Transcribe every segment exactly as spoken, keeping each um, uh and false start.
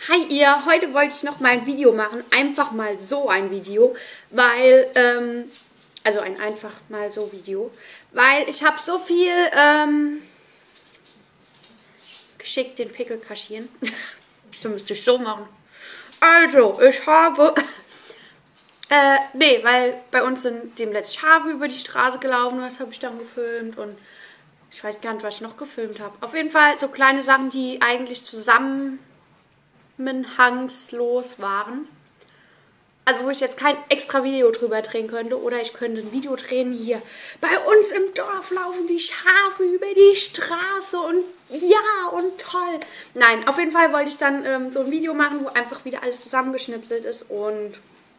Hi ihr, heute wollte ich noch mal ein Video machen, einfach mal so ein Video, weil, ähm, also ein einfach mal so Video, weil ich habe so viel, ähm, geschickt den Pickel kaschieren, so müsste ich so machen. Also, ich habe, äh, nee, weil bei uns sind demnächst Schafe über die Straße gelaufen, das habe ich dann gefilmt und ich weiß gar nicht, was ich noch gefilmt habe. Auf jeden Fall so kleine Sachen, die eigentlich zusammen zusammenhangslos waren. Also wo ich jetzt kein extra Video drüber drehen könnte. Oder ich könnte ein Video drehen hier. Bei uns im Dorf laufen die Schafe über die Straße und ja und toll. Nein, auf jeden Fall wollte ich dann ähm, so ein Video machen, wo einfach wieder alles zusammengeschnipselt ist. Und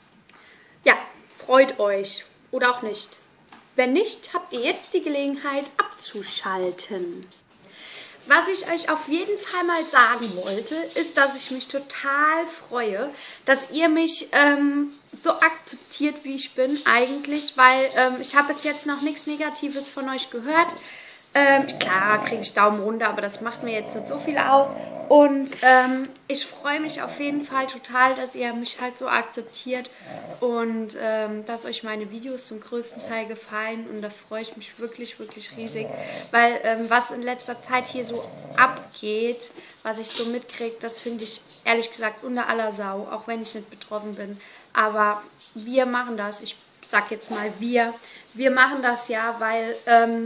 ja, freut euch. Oder auch nicht. Wenn nicht, habt ihr jetzt die Gelegenheit abzuschalten. Was ich euch auf jeden Fall mal sagen wollte, ist, dass ich mich total freue, dass ihr mich ähm, so akzeptiert, wie ich bin eigentlich, weil ähm, ich habe bis jetzt noch nichts Negatives von euch gehört. Ähm, klar kriege ich Daumen runter, aber das macht mir jetzt nicht so viel aus. Und ähm, ich freue mich auf jeden Fall total, dass ihr mich halt so akzeptiert und ähm, dass euch meine Videos zum größten Teil gefallen. Und da freue ich mich wirklich, wirklich riesig, weil ähm, was in letzter Zeit hier so abgeht, was ich so mitkriege, das finde ich ehrlich gesagt unter aller Sau, auch wenn ich nicht betroffen bin. Aber wir machen das, ich sag jetzt mal wir, wir machen das ja, weil Ähm,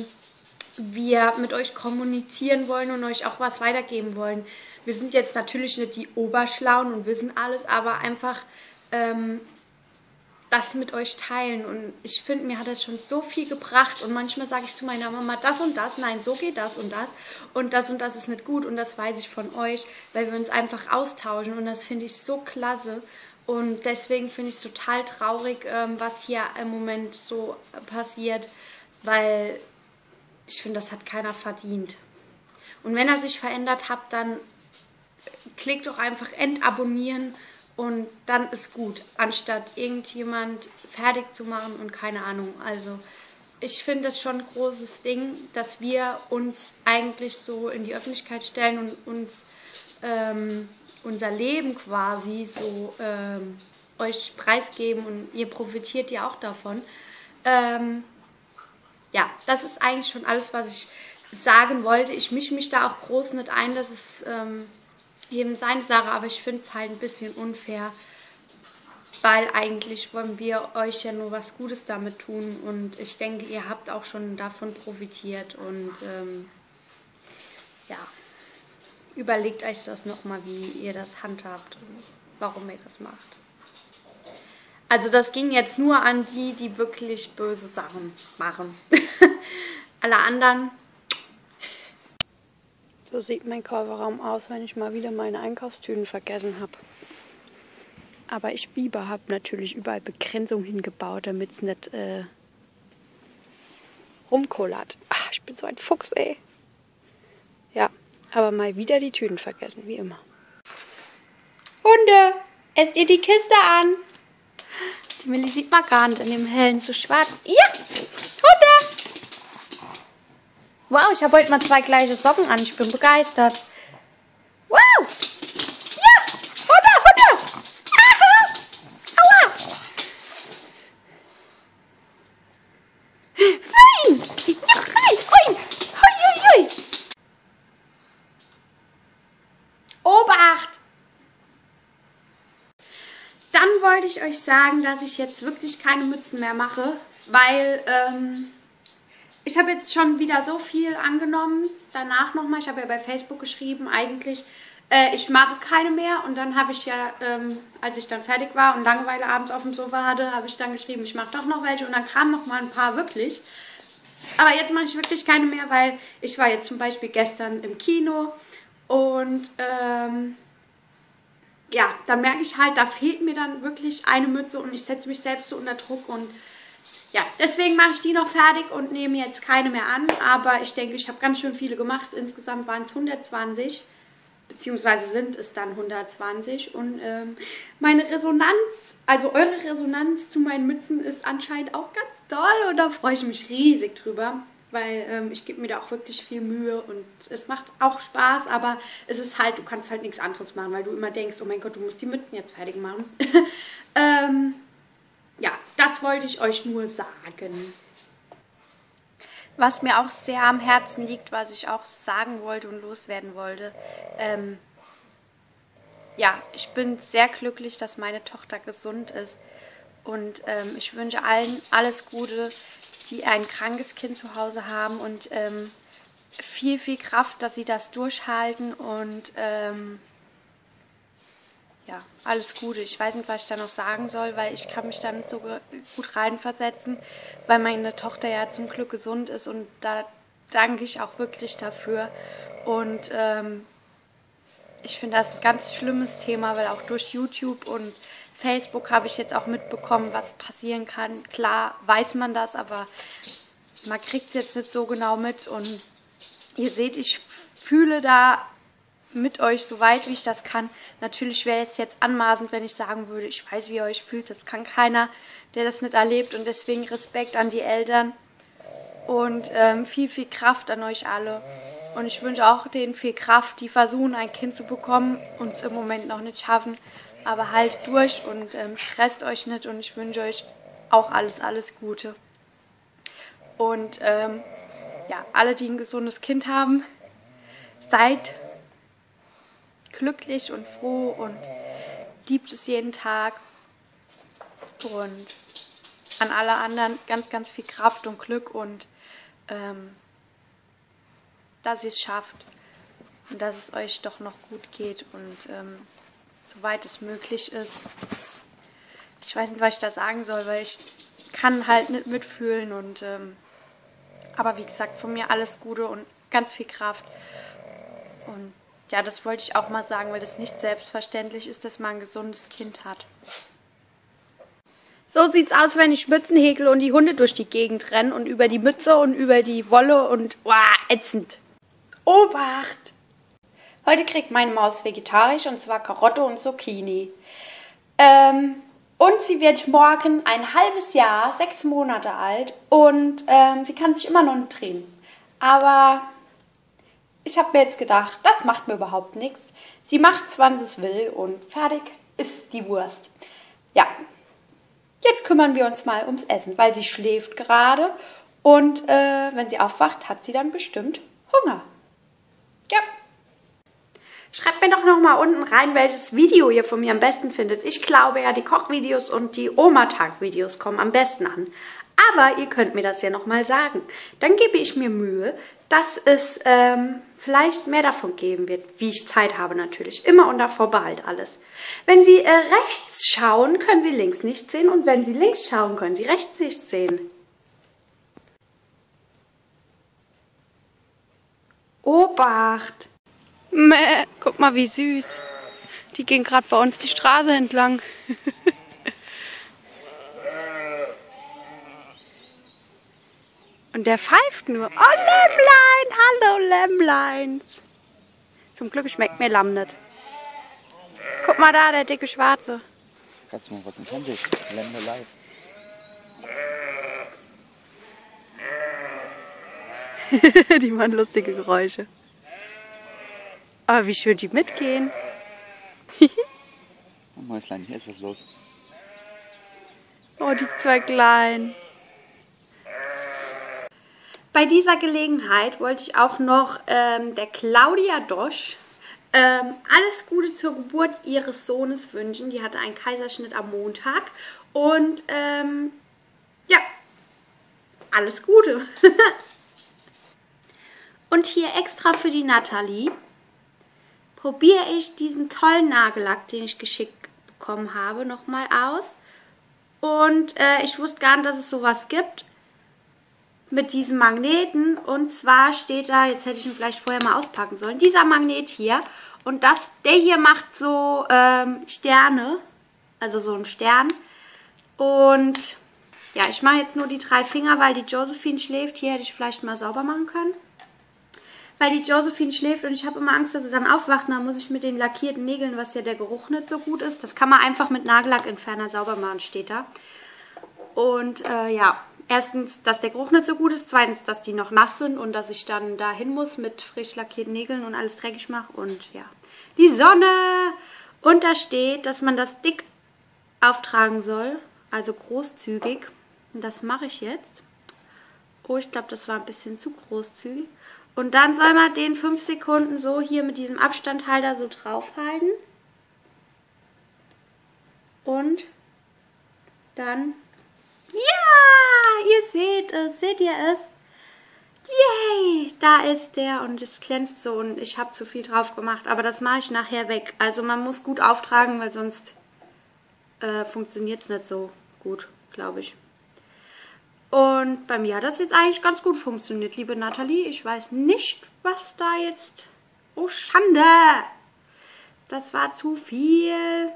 wir mit euch kommunizieren wollen und euch auch was weitergeben wollen. Wir sind jetzt natürlich nicht die Oberschlauen und wissen alles, aber einfach ähm, das mit euch teilen. Und ich finde, mir hat das schon so viel gebracht. Und manchmal sage ich zu meiner Mama, das und das, nein, so geht das und das. Und das und das ist nicht gut. Und das weiß ich von euch, weil wir uns einfach austauschen. Und das finde ich so klasse. Und deswegen finde ich es total traurig, ähm, was hier im Moment so passiert, weil ich finde, das hat keiner verdient. Und wenn er sich verändert hat, dann klickt doch einfach entabonnieren und dann ist gut, anstatt irgendjemand fertig zu machen und keine Ahnung. Also ich finde das schon ein großes Ding, dass wir uns eigentlich so in die Öffentlichkeit stellen und uns ähm, unser Leben quasi so ähm, euch preisgeben und ihr profitiert ja auch davon. Ähm, Ja, das ist eigentlich schon alles, was ich sagen wollte. Ich mische mich da auch groß nicht ein, das ist ähm, eben seine Sache, aber ich finde es halt ein bisschen unfair, weil eigentlich wollen wir euch ja nur was Gutes damit tun und ich denke, ihr habt auch schon davon profitiert und ähm, ja, überlegt euch das nochmal, wie ihr das handhabt und warum ihr das macht. Also das ging jetzt nur an die, die wirklich böse Sachen machen. Alle anderen. So sieht mein Kofferraum aus, wenn ich mal wieder meine Einkaufstüten vergessen habe. Aber ich Biber habe natürlich überall Begrenzungen hingebaut, damit es nicht äh, rumkullert. Ach, ich bin so ein Fuchs, ey. Ja, aber mal wieder die Tüten vergessen, wie immer. Hunde, esst ihr die Kiste an? Die Milli sieht man gar nicht in dem hellen, so schwarz. Ja, Hunde! Wow, ich habe heute mal zwei gleiche Socken an. Ich bin begeistert. Wow! Ja! Hunde, Hunde! Aha! Aua! Fein! Ja, fein! Ui! Hui, hui, hui! Obacht! Dann wollte ich euch sagen, dass ich jetzt wirklich keine Mützen mehr mache, weil ähm, ich habe jetzt schon wieder so viel angenommen. Danach nochmal, ich habe ja bei Facebook geschrieben, eigentlich, äh, ich mache keine mehr. Und dann habe ich ja, ähm, als ich dann fertig war und Langeweile abends auf dem Sofa hatte, habe ich dann geschrieben, ich mache doch noch welche. Und dann kamen noch mal ein paar wirklich. Aber jetzt mache ich wirklich keine mehr, weil ich war jetzt zum Beispiel gestern im Kino und ähm, ja, dann merke ich halt, da fehlt mir dann wirklich eine Mütze und ich setze mich selbst so unter Druck und ja, deswegen mache ich die noch fertig und nehme jetzt keine mehr an, aber ich denke, ich habe ganz schön viele gemacht, insgesamt waren es hundertzwanzig, beziehungsweise sind es dann hundertzwanzig und ähm, meine Resonanz, also eure Resonanz zu meinen Mützen ist anscheinend auch ganz toll und da freue ich mich riesig drüber, weil ähm, ich gebe mir da auch wirklich viel Mühe und es macht auch Spaß, aber es ist halt, du kannst halt nichts anderes machen, weil du immer denkst, oh mein Gott, du musst die Mützen jetzt fertig machen. ähm, ja, das wollte ich euch nur sagen. Was mir auch sehr am Herzen liegt, was ich auch sagen wollte und loswerden wollte, ähm, ja, ich bin sehr glücklich, dass meine Tochter gesund ist und ähm, ich wünsche allen alles Gute, die ein krankes Kind zu Hause haben und ähm, viel, viel Kraft, dass sie das durchhalten und ähm, ja, alles Gute. Ich weiß nicht, was ich da noch sagen soll, weil ich kann mich da nicht so gut reinversetzen, weil meine Tochter ja zum Glück gesund ist und da danke ich auch wirklich dafür. Und ähm, ich finde das ein ganz schlimmes Thema, weil auch durch YouTube und Facebook habe ich jetzt auch mitbekommen, was passieren kann. Klar weiß man das, aber man kriegt es jetzt nicht so genau mit und ihr seht, ich fühle da mit euch so weit, wie ich das kann. Natürlich wäre es jetzt anmaßend, wenn ich sagen würde, ich weiß, wie ihr euch fühlt. Das kann keiner, der das nicht erlebt. Und deswegen Respekt an die Eltern und ähm, viel, viel Kraft an euch alle. Und ich wünsche auch denen viel Kraft, die versuchen, ein Kind zu bekommen und es im Moment noch nicht schaffen. Aber halt durch und ähm, stresst euch nicht. Und ich wünsche euch auch alles, alles Gute. Und ähm, ja, alle, die ein gesundes Kind haben, seid glücklich und froh und liebt es jeden Tag. Und an alle anderen ganz, ganz viel Kraft und Glück und ähm, dass ihr es schafft und dass es euch doch noch gut geht und ähm, soweit es möglich ist. Ich weiß nicht, was ich da sagen soll, weil ich kann halt nicht mitfühlen und ähm, aber wie gesagt, von mir alles Gute und ganz viel Kraft. Und ja, das wollte ich auch mal sagen, weil das nicht selbstverständlich ist, dass man ein gesundes Kind hat. So sieht's aus, wenn ich Mützen häkel und die Hunde durch die Gegend rennen und über die Mütze und über die Wolle und wow, ätzend. Obacht! Heute kriegt meine Maus vegetarisch und zwar Karotte und Zucchini. Ähm, und sie wird morgen ein halbes Jahr, sechs Monate alt und ähm, sie kann sich immer noch nicht drehen. Aber ich habe mir jetzt gedacht, das macht mir überhaupt nichts. Sie macht zwar, was es will und fertig ist die Wurst. Ja, jetzt kümmern wir uns mal ums Essen, weil sie schläft gerade und äh, wenn sie aufwacht, hat sie dann bestimmt Hunger. Ja. Schreibt mir doch noch mal unten rein, welches Video ihr von mir am besten findet. Ich glaube ja, die Kochvideos und die Oma-Tag-Videos kommen am besten an. Aber ihr könnt mir das ja noch mal sagen. Dann gebe ich mir Mühe, dass es ähm, vielleicht mehr davon geben wird, wie ich Zeit habe natürlich. Immer unter Vorbehalt alles. Wenn Sie äh, rechts schauen, können Sie links nicht sehen. Und wenn Sie links schauen, können Sie rechts nicht sehen. Obacht! Mäh, guck mal, wie süß. Die gehen gerade bei uns die Straße entlang. Und der pfeift nur. Oh, Lämmlein! Hallo, Lämmlein! Zum Glück schmeckt mir Lamm nicht. Guck mal da, der dicke Schwarze. Kannst du mal was im Fernsehen? Lämme live. Die machen lustige Geräusche. Aber wie schön die mitgehen. Oh, Mäuslein, hier ist was los. Oh, die zwei Kleinen. Bei dieser Gelegenheit wollte ich auch noch ähm, der Claudia Dosch ähm, alles Gute zur Geburt ihres Sohnes wünschen. Die hatte einen Kaiserschnitt am Montag. Und ähm, ja, alles Gute. Und hier extra für die Nathalie probiere ich diesen tollen Nagellack, den ich geschickt bekommen habe, nochmal aus. Und äh, ich wusste gar nicht, dass es sowas gibt mit diesem Magneten. Und zwar steht da, jetzt hätte ich ihn vielleicht vorher mal auspacken sollen, dieser Magnet hier. Und das, der hier macht so ähm, Sterne, also so ein Stern. Und ja, ich mache jetzt nur die drei Finger, weil die Josephine schläft. Hier hätte ich vielleicht mal sauber machen können. Weil die Josephine schläft und ich habe immer Angst, dass sie dann aufwacht. Dann muss ich mit den lackierten Nägeln, was ja der Geruch nicht so gut ist. Das kann man einfach mit Nagellackentferner sauber machen, steht da. Und äh, ja, Erstens, dass der Geruch nicht so gut ist. Zweitens, dass die noch nass sind und dass ich dann dahin muss mit frisch lackierten Nägeln und alles dreckig mache. Und ja, die Sonne. Und da steht, dass man das dick auftragen soll. Also großzügig. Und das mache ich jetzt. Oh, ich glaube, das war ein bisschen zu großzügig. Und dann soll man den fünf Sekunden so hier mit diesem Abstandhalter so draufhalten. Und dann... Ja, ihr seht es. Seht ihr es? Yay, da ist der und es glänzt so und ich habe zu viel drauf gemacht. Aber das mache ich nachher weg. Also man muss gut auftragen, weil sonst äh, funktioniert es nicht so gut, glaube ich. Und bei mir hat das jetzt eigentlich ganz gut funktioniert, liebe Nathalie. Ich weiß nicht, was da jetzt... Oh, Schande! Das war zu viel.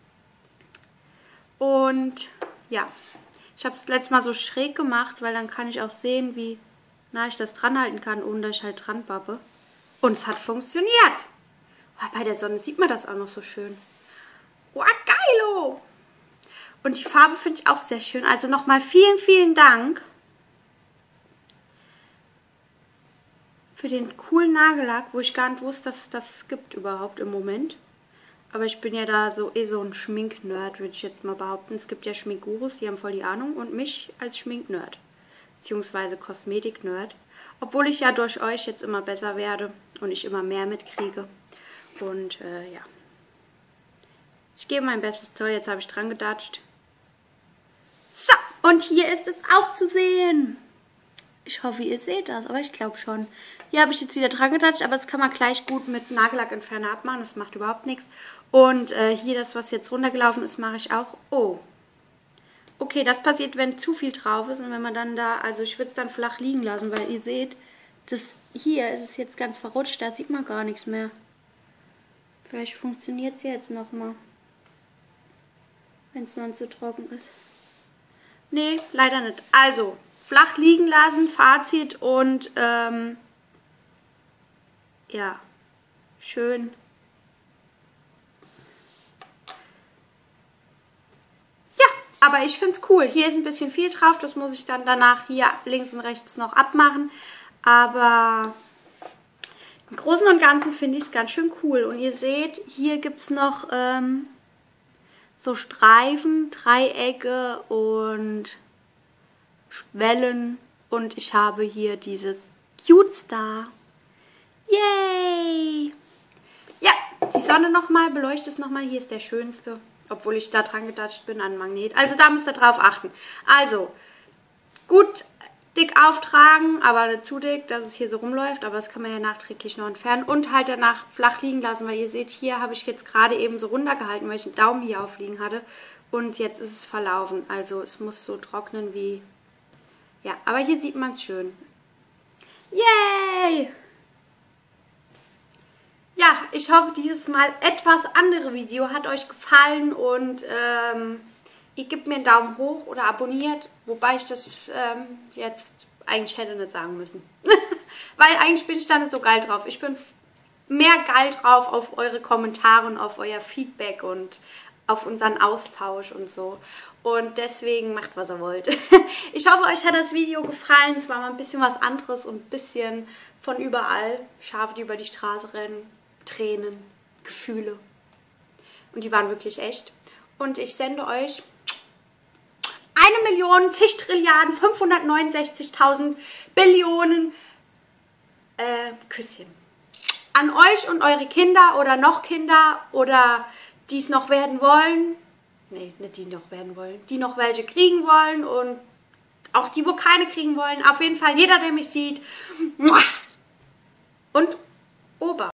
Und ja, ich habe es letztes Mal so schräg gemacht, weil dann kann ich auch sehen, wie nah ich das dran halten kann, ohne dass ich halt dran bappe. Und es hat funktioniert. Oh, bei der Sonne sieht man das auch noch so schön. Oh, geilo! Und die Farbe finde ich auch sehr schön. Also nochmal vielen, vielen Dank für den coolen Nagellack, wo ich gar nicht wusste, dass es das gibt überhaupt im Moment. Aber ich bin ja da so eh so ein Schminknerd, würde ich jetzt mal behaupten. Es gibt ja Schminkgurus, die haben voll die Ahnung. Und mich als Schminknerd, beziehungsweise Kosmetiknerd. Obwohl ich ja durch euch jetzt immer besser werde und ich immer mehr mitkriege. Und äh, ja. Ich gebe mein Bestes. Toll, jetzt habe ich dran gedatscht. So, und hier ist es auch zu sehen. Ich hoffe, ihr seht das, aber ich glaube schon. Hier habe ich jetzt wieder dran gedatscht, aber das kann man gleich gut mit Nagellackentferner abmachen. Das macht überhaupt nichts. Und äh, hier das, was jetzt runtergelaufen ist, mache ich auch. Oh. Okay, das passiert, wenn zu viel drauf ist und wenn man dann da, also ich würde es dann flach liegen lassen, weil ihr seht, das hier ist es jetzt ganz verrutscht, da sieht man gar nichts mehr. Vielleicht funktioniert es jetzt nochmal, wenn es noch zu trocken ist. Nee, leider nicht. Also, flach liegen lassen, Fazit und ähm, ja, schön. Ja, aber ich finde es cool. Hier ist ein bisschen viel drauf, das muss ich dann danach hier links und rechts noch abmachen. Aber im Großen und Ganzen finde ich es ganz schön cool. Und ihr seht, hier gibt es noch ähm, so Streifen, Dreiecke und Schwellen. Und ich habe hier dieses Cute Star. Yay! Ja, die Sonne nochmal, beleuchtet es nochmal. Hier ist der schönste, obwohl ich da dran gedatscht bin an Magnet. Also da müsst ihr drauf achten. Also, gut dick auftragen, aber nicht zu dick, dass es hier so rumläuft. Aber das kann man ja nachträglich noch entfernen. Und halt danach flach liegen lassen, weil ihr seht, hier habe ich jetzt gerade eben so runtergehalten, weil ich einen Daumen hier aufliegen hatte. Und jetzt ist es verlaufen. Also es muss so trocknen wie... Ja, aber hier sieht man es schön. Yay! Ja, ich hoffe, dieses Mal etwas andere Video hat euch gefallen und ähm, ihr gebt mir einen Daumen hoch oder abonniert, wobei ich das ähm, jetzt eigentlich hätte nicht sagen müssen. Weil eigentlich bin ich da nicht so geil drauf. Ich bin mehr geil drauf auf eure Kommentare und auf euer Feedback und auf unseren Austausch und so. Und deswegen macht, was ihr wollt. Ich hoffe, euch hat das Video gefallen. Es war mal ein bisschen was anderes und ein bisschen von überall. Schafe, die über die Straße rennen. Tränen, Gefühle. Und die waren wirklich echt. Und ich sende euch eine Million, zig Trilliarden, fünfhundertneunundsechzigtausend Billionen äh, Küsschen. An euch und eure Kinder oder noch Kinder oder die es noch werden wollen. Nee, nicht die noch werden wollen. Die noch welche kriegen wollen und auch die, wo keine kriegen wollen. Auf jeden Fall jeder, der mich sieht. Und Ober.